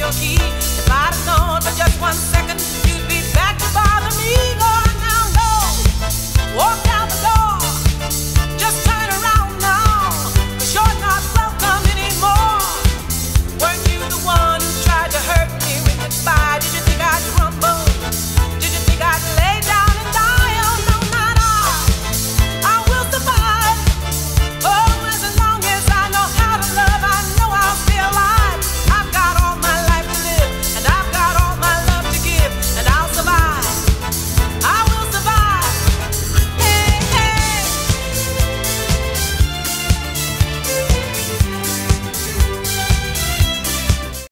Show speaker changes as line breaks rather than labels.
single key. If I'd have known for just 1 second